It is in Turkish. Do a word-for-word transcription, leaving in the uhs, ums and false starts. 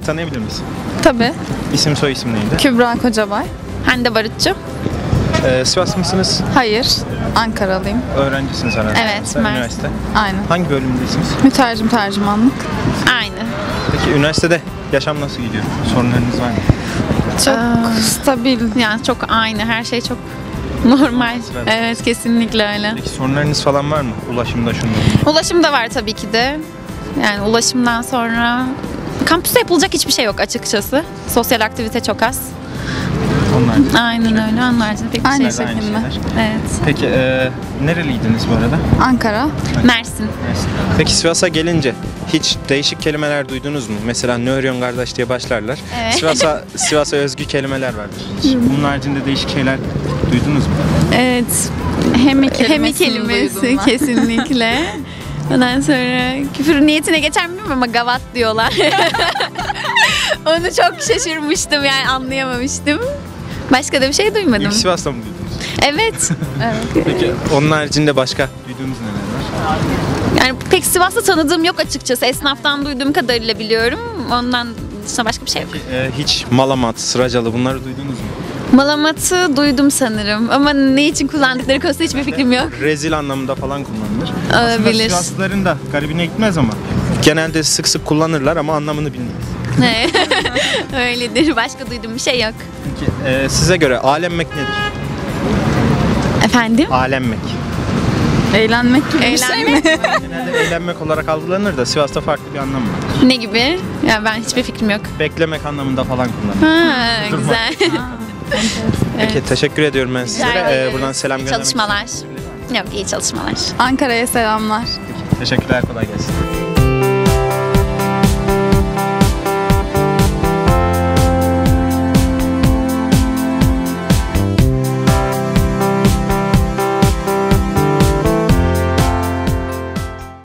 tanıyabilir miyiz? Tabii. İsim soy isim neydi? Kübra Kocabay. Hande Barutçu. Ee, Sivas mısınız? Hayır. Ankaralıyım. Öğrencisiniz herhalde. Evet, Sen Mersin. üniversite. Aynen. Hangi bölümdesiniz? Mütercim tercümanlık. Aynı. Peki üniversitede yaşam nasıl gidiyor? Sorunlarınız var mı? Çok stabil. Yani çok aynı. Her şey çok normal. Evet. Evet, kesinlikle öyle. Peki sorunlarınız falan var mı? Ulaşımda şunda. Ulaşım da var tabii ki de. Yani ulaşımdan sonra kampüste yapılacak hiçbir şey yok açıkçası. Sosyal aktivite çok az. Onlar. Aynen öyle. Onun haricinde pek bir Aynı şey yok. Aynı şekilde. şeyler. Evet. Peki e, nereliydiniz bu arada? Ankara. Mersin. Peki Sivas'a gelince hiç değişik kelimeler duydunuz mu? Mesela Nöryon kardeş diye başlarlar. Evet. Sivas'a Sivas'a özgü kelimeler vardır. Hiç bunun haricinde değişik şeyler duydunuz mu? Evet. Hemi Hemi kelimesini kelimesi duydum ben. kesinlikle. Ondan sonra küfür niyetine geçer bilmiyorum ama gavat diyorlar. Onu çok şaşırmıştım yani anlayamamıştım. Başka da bir şey duymadım. İlk Sivas'ta mı duydunuz? Evet. Peki onun haricinde başka duyduğunuz neler var? Yani pek Sivas'ta tanıdığım yok açıkçası. Esnaftan duyduğum kadarıyla biliyorum. Ondan dışında başka bir şey yok. E, hiç Malamat, Sıracalı bunları duydunuz mu? Malamat'ı duydum sanırım ama ne için kullandıkları konusunda hiçbir fikrim yok. Rezil anlamında falan kullanılır. Olabilir. Aslında Sivaslıların da garibine gitmez ama genelde sık sık kullanırlar ama anlamını bilmeyiz. Öyledir. Başka duyduğum bir şey yok. Peki e, size göre alemmek nedir? Efendim? Alemmek. Eğlenmek gibi bir şey mi? Eğlenmek Genelde eğlenmek olarak algılanır da Sivas'ta farklı bir anlamı var. ne gibi? Ya ben hiçbir fikrim yok. Beklemek anlamında falan kullanılır. Ha, güzel. Peki teşekkür ediyorum ben sizlere. Rica Ee, ederiz. buradan selam İyi göndermek çalışmalar. istiyorum. Yok iyi çalışmalar. Ankara'ya selamlar. Teşekkürler, kolay gelsin.